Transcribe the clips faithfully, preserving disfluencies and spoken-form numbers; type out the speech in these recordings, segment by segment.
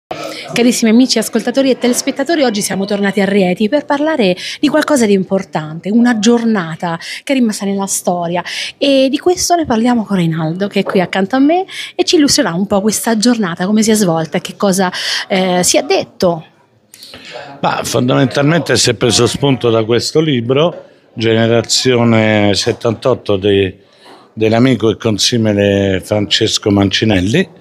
Carissimi amici, ascoltatori e telespettatori, oggi siamo tornati a Rieti per parlare di qualcosa di importante, una giornata che è rimasta nella storia, e di questo ne parliamo con Rinaldo, che è qui accanto a me e ci illustrerà un po' questa giornata, come si è svolta e che cosa eh, si è detto. Ma fondamentalmente si è preso spunto da questo libro, Generazione settantotto, de, dell'amico e consimile Francesco Mancinelli.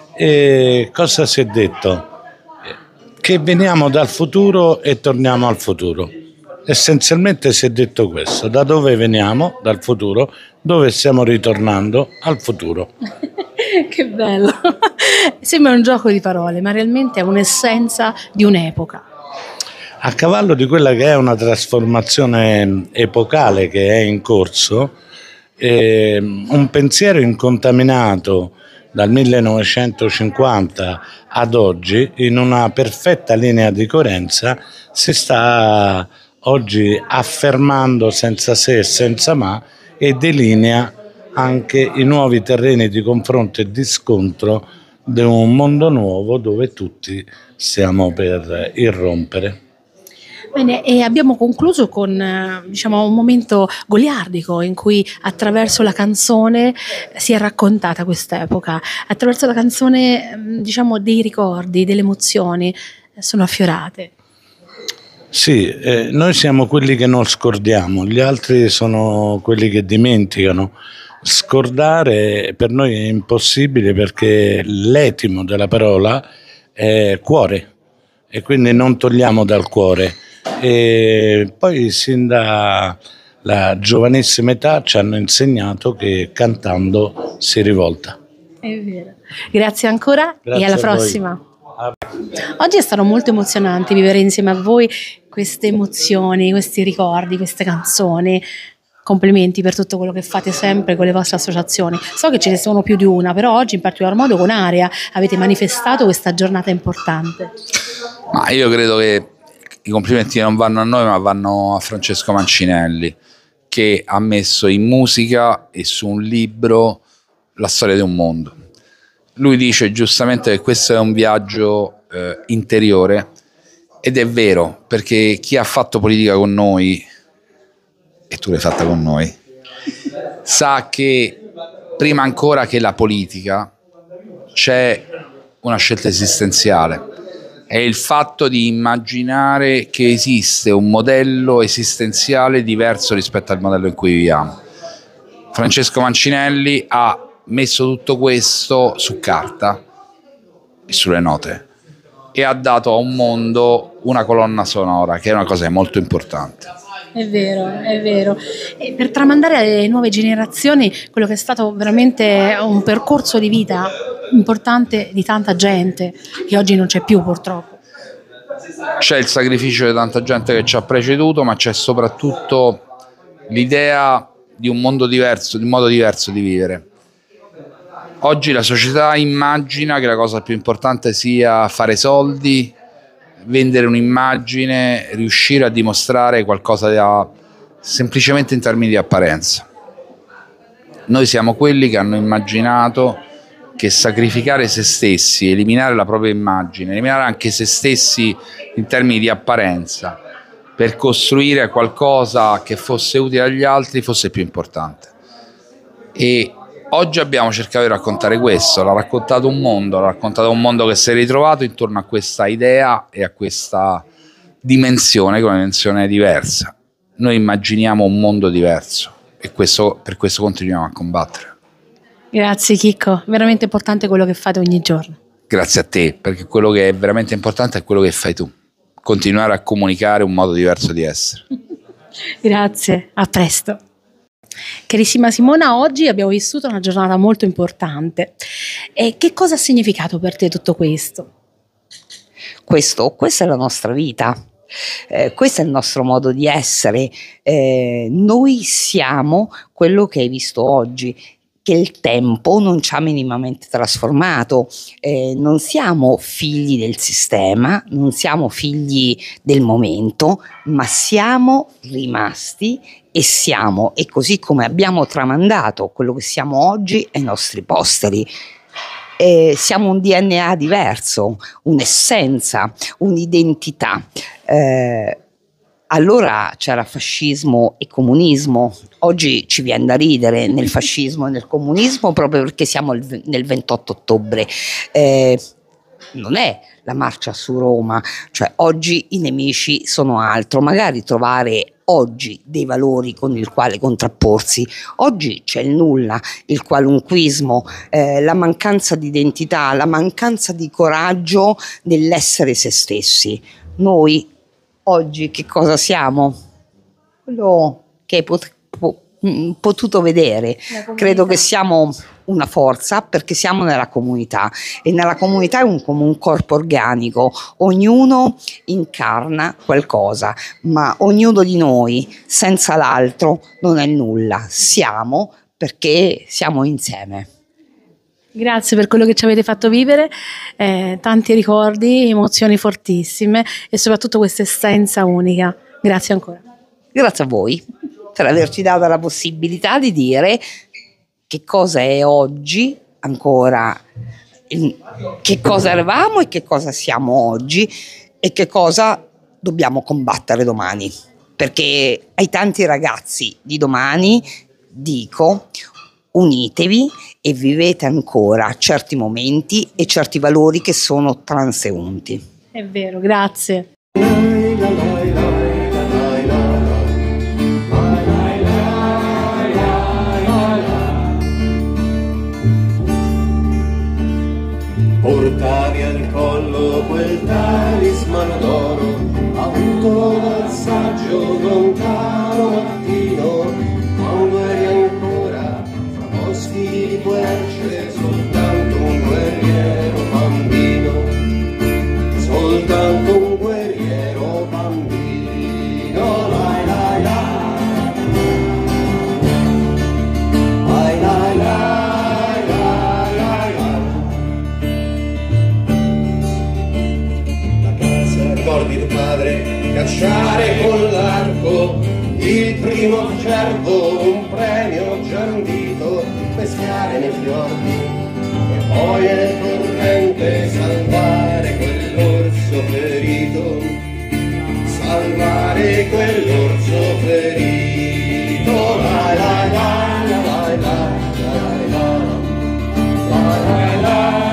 E cosa si è detto? Che veniamo dal futuro e torniamo al futuro. Essenzialmente si è detto questo: da dove veniamo, dal futuro, dove stiamo ritornando, al futuro. Che bello! Sembra un gioco di parole, ma realmente è un'essenza di un'epoca. A cavallo di quella che è una trasformazione epocale che è in corso, eh, un pensiero incontaminato dal millenovecentocinquanta ad oggi, in una perfetta linea di coerenza, si sta oggi affermando senza se e senza ma, e delinea anche i nuovi terreni di confronto e di scontro di un mondo nuovo dove tutti stiamo per irrompere. Bene, e abbiamo concluso con eh, diciamo, un momento goliardico in cui attraverso la canzone si è raccontata quest'epoca, attraverso la canzone mm, diciamo, dei ricordi, delle emozioni eh, sono affiorate. Sì, eh, noi siamo quelli che non scordiamo, gli altri sono quelli che dimenticano. Scordare per noi è impossibile, perché l'etimo della parola è cuore, e quindi non togliamo dal cuore. E poi sin dalla giovanissima età ci hanno insegnato che cantando si rivolta. È vero. Grazie ancora. Grazie e alla a voi. prossima. Oggi è stato molto emozionante vivere insieme a voi queste emozioni, questi ricordi, queste canzoni. Complimenti per tutto quello che fate sempre con le vostre associazioni. So che ce ne sono più di una, però oggi in particolar modo con Area avete manifestato questa giornata importante. Ma io credo che i complimenti non vanno a noi, ma vanno a Francesco Mancinelli, che ha messo in musica e su un libro la storia di un mondo. Lui dice giustamente che questo è un viaggio eh, interiore, ed è vero, perché chi ha fatto politica con noi, e tu l'hai fatta con noi, sa che prima ancora che la politica c'è una scelta esistenziale. È il fatto di immaginare che esiste un modello esistenziale diverso rispetto al modello in cui viviamo. Francesco Mancinelli ha messo tutto questo su carta e sulle note, e ha dato a un mondo una colonna sonora, che è una cosa molto importante. È vero, è vero. E per tramandare alle nuove generazioni quello che è stato veramente un percorso di vita importante di tanta gente che oggi non c'è più, purtroppo. C'è il sacrificio di tanta gente che ci ha preceduto, ma c'è soprattutto l'idea di un mondo diverso, di un modo diverso di vivere. Oggi la società immagina che la cosa più importante sia fare soldi, vendere un'immagine, riuscire a dimostrare qualcosa da, semplicemente in termini di apparenza. Noi siamo quelli che hanno immaginato che sacrificare se stessi, eliminare la propria immagine, eliminare anche se stessi in termini di apparenza, per costruire qualcosa che fosse utile agli altri, fosse più importante. E oggi abbiamo cercato di raccontare questo, l'ha raccontato un mondo, l'ha raccontato un mondo che si è ritrovato intorno a questa idea e a questa dimensione, che è una dimensione diversa. Noi immaginiamo un mondo diverso, e questo, per questo continuiamo a combattere. Grazie Chicco, veramente importante quello che fate ogni giorno. Grazie a te, perché quello che è veramente importante è quello che fai tu, continuare a comunicare un modo diverso di essere. Grazie, a presto. Carissima Simona, oggi abbiamo vissuto una giornata molto importante. E che cosa ha significato per te tutto questo? Questo, questa è la nostra vita, eh, questo è il nostro modo di essere. Eh, noi siamo quello che hai visto oggi, che il tempo non ci ha minimamente trasformato. Eh, non siamo figli del sistema, non siamo figli del momento, ma siamo rimasti e siamo, e così come abbiamo tramandato quello che siamo oggi ai nostri posteri. eh, siamo un D N A diverso, un'essenza, un'identità. Eh, allora c'era fascismo e comunismo, oggi ci viene da ridere nel fascismo e nel comunismo proprio perché siamo il, nel ventotto ottobre. Eh, non è la marcia su Roma, cioè oggi i nemici sono altro, magari trovare oggi dei valori con il quale contrapporsi. Oggi c'è il nulla, il qualunquismo, eh, la mancanza di identità, la mancanza di coraggio nell'essere se stessi. Noi oggi che cosa siamo? Quello che hai pot- po- potuto vedere, credo che siamo una forza perché siamo nella comunità e nella comunità è un, come un corpo organico, ognuno incarna qualcosa, ma ognuno di noi senza l'altro non è nulla, siamo perché siamo insieme. Grazie per quello che ci avete fatto vivere, eh, tanti ricordi, emozioni fortissime e soprattutto questa essenza unica. Grazie ancora. Grazie a voi per averci dato la possibilità di dire che cosa è oggi ancora, che cosa eravamo e che cosa siamo oggi e che cosa dobbiamo combattere domani. Perché ai tanti ragazzi di domani dico: unitevi e vivete ancora certi momenti e certi valori che sono transeunti. È vero, grazie. Portavi al collo quel talismano d'oro, avuto dal saggio lontano mattino, quando eri ancora fra boschi di querce, soltanto un guerriero bambino, soltanto un guerriero bambino, lai lai lai, lai lai lai. Ricordi tuo padre cacciare con l'arco il primo cervo, un premio giandito, pescare nei fiordi e poi nel torrente salvare quell'orso ferito, salvare quell'orso ferito, la la la la la la la la la.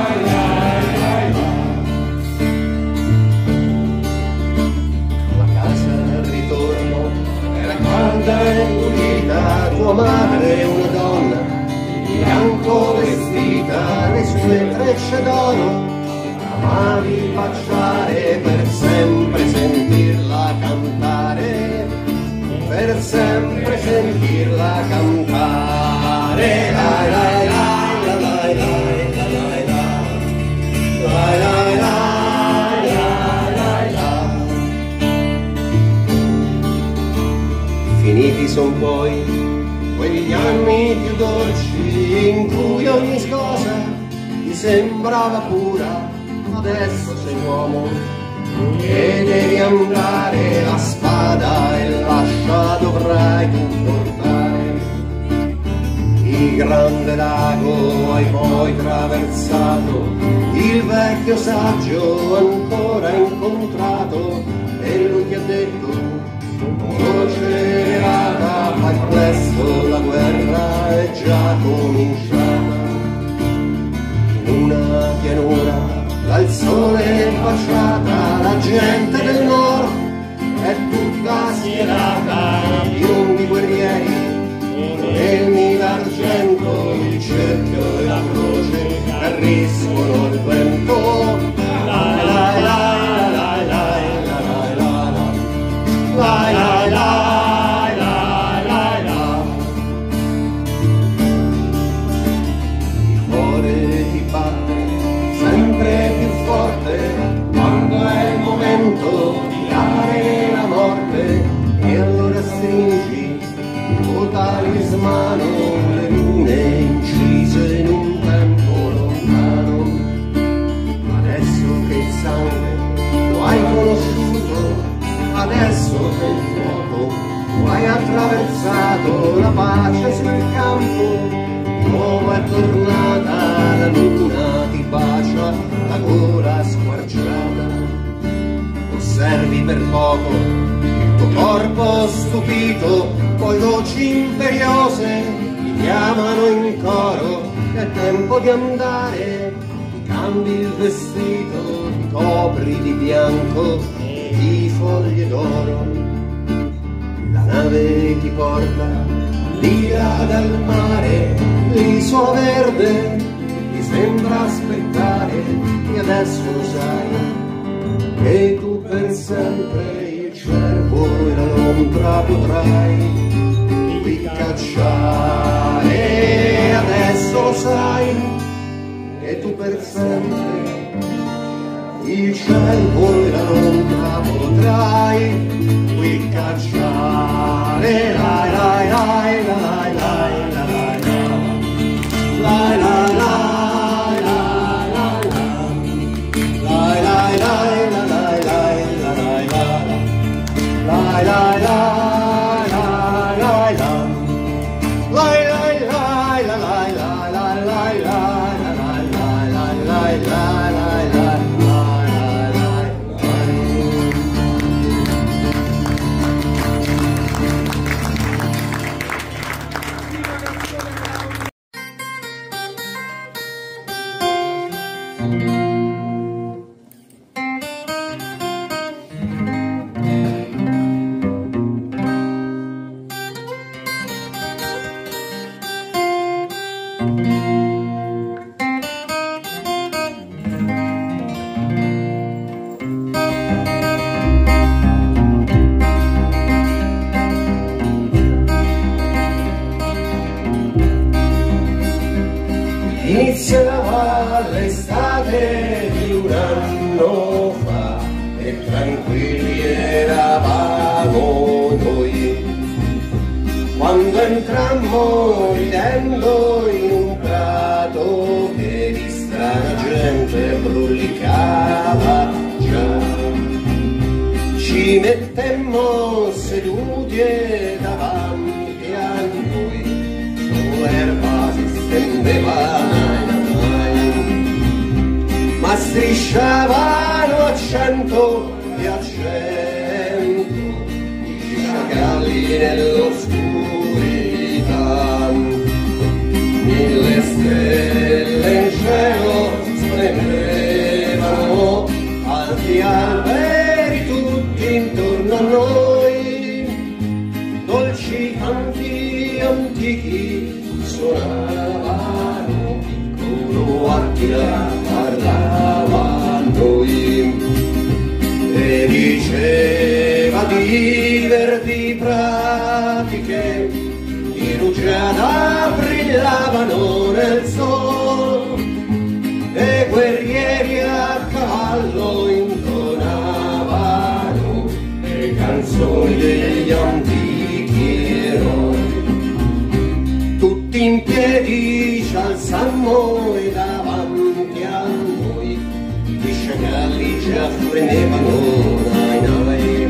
E pulita, tua madre una donna, di bianco vestita, le sue trecce d'oro, amavi baciare per sempre sentirla cantare, per sempre sentirla cantare, lai lai lai lai lai lai lai lai lai lai. Finiti son poi quegli anni più dolci in cui ogni cosa ti sembrava pura, adesso sei uomo e devi andare, la spada e l'ascia dovrai tu portare. Il grande lago hai poi traversato, il vecchio saggio ancora incontrato e lui ti ha detto: voce elevata, fai presto, la guerra è già cominciata. In una pianura dal sole baciata, la gente del nord è tutta schierata, biondi guerrieri, elmi d'argento, il cerchio e la croce carriscono il vento. La la la la la la la la. Lai lai lai lai lai lai. Il cuore ti batte sempre più forte quando è il momento di dare la morte, e allora stringi il tuo talismano, le rune incise in un tempo lontano. Adesso che il sangue lo hai conosciuto, adesso che il fuoco tu hai attraversato, la pace sul campo, nuova è tornata la luna servi per poco, il tuo corpo stupito, poi voci imperiose ti chiamano in coro, è tempo di andare, ti cambi il vestito, ti copri di bianco e di foglie d'oro. La nave ti porta lì là dal mare, l'isola verde ti sembra aspettare, e adesso lo sai che tu per sempre il cervo e la l'ombra potrai qui cacciare. Adesso lo sai che tu per sempre il cervo e la l'ombra potrai qui cacciare. Lai lai lai lai lai lai lai lai lai. Iniziava l'estate di un anno fa e tranquilli eravamo noi, quando entrammo ridendo in un prato che di strana gente brulicava già. Ci mettemmo seduti e davanti a noi sull'erba si stendeva, ma strisciavano a cento e a cento i sciacalli nell'oscurità. Mille stelle in cielo splendevano, alti alberi tutti intorno a noi, dolci canti antichi suonavano, piccolo Attila parlava a noi e diceva di verdi pratiche di rugiada brillavano nel sol, e guerrieri a cavallo intonavano le canzoni degli antichi eroi. Tutti in piedi ci alzammo e davanti a noi i sciacalli già fremevano, nai nai.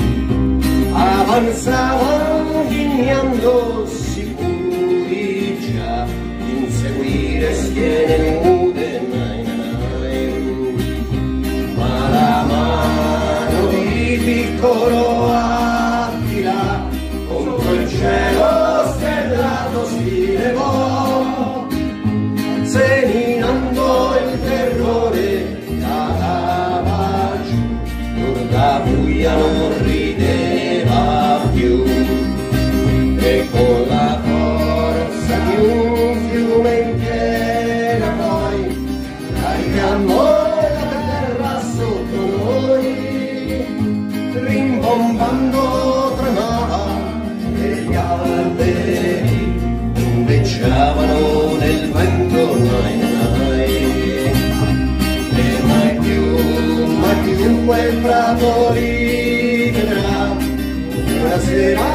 Avanzavano ghignando sicuri già di inseguire schiene nude, nai nai. Ma la mano di piccolo Attila contro il cielo stellato si levò, seminando il terrore cadava giù, la buia non rideva più, e con la forza di un fiume in piena poi carichiamo la terra sotto noi, rimbombando tremava e gli alberi invecchiavano nel vento, nai nai. E mai più, mai più quel prato lì vedrà una sera